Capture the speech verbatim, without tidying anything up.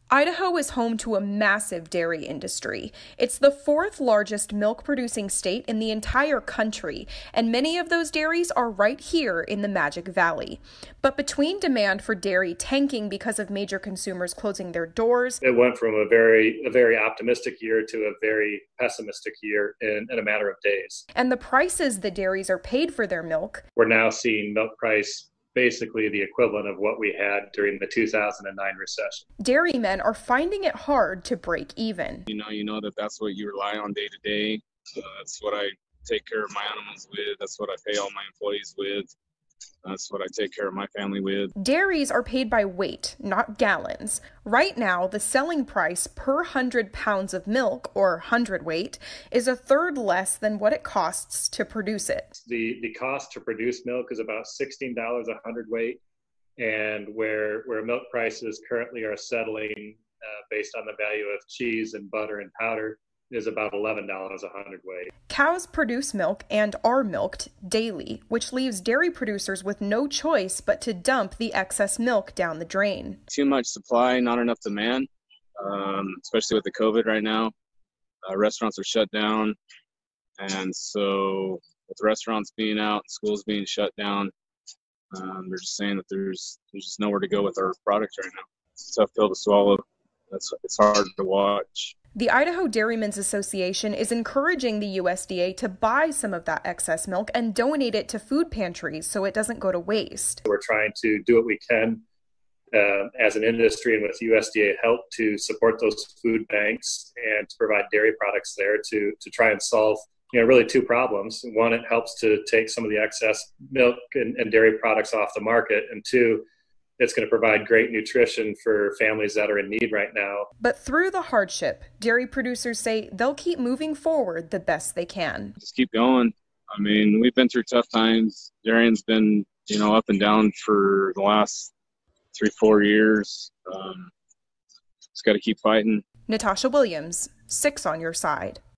Idaho is home to a massive dairy industry. It's the fourth largest milk-producing state in the entire country, and many of those dairies are right here in the Magic Valley. But between demand for dairy tanking because of major consumers closing their doors, it went from a very, a very optimistic year to a very pessimistic year in, in a matter of days. And the prices the dairies are paid for their milk, we're now seeing milk price basically the equivalent of what we had during the two thousand nine recession. Dairymen are finding it hard to break even. You know, you know that that's what you rely on day to day. Uh, that's what I take care of my animals with. That's what I pay all my employees with. That's what I take care of my family with. Dairies are paid by weight, not gallons. Right now, the selling price per one hundred pounds of milk, or hundredweight, is a third less than what it costs to produce it. The the cost to produce milk is about sixteen dollars a hundredweight, and where where milk prices currently are settling uh, based on the value of cheese and butter and powder is about eleven dollars a hundredweight. Cows produce milk and are milked daily, which leaves dairy producers with no choice but to dump the excess milk down the drain. Too much supply, not enough demand, um, especially with the COVID right now. Uh, restaurants are shut down, and so with restaurants being out, schools being shut down, um, they're just saying that there's there's just nowhere to go with our products right now. It's a tough pill to swallow. That's it's hard to watch. The Idaho Dairymen's Association is encouraging the U S D A to buy some of that excess milk and donate it to food pantries so it doesn't go to waste. We're trying to do what we can uh, as an industry and with U S D A help to support those food banks and to provide dairy products there to, to try and solve, you know, really two problems. One, it helps to take some of the excess milk and, and dairy products off the market, and two, it's going to provide great nutrition for families that are in need right now. But through the hardship, dairy producers say they'll keep moving forward the best they can. Just keep going. I mean, we've been through tough times. Dairying's been, you know, up and down for the last three, four years. Um, just got to keep fighting. Natasha Williams, Six on Your Side.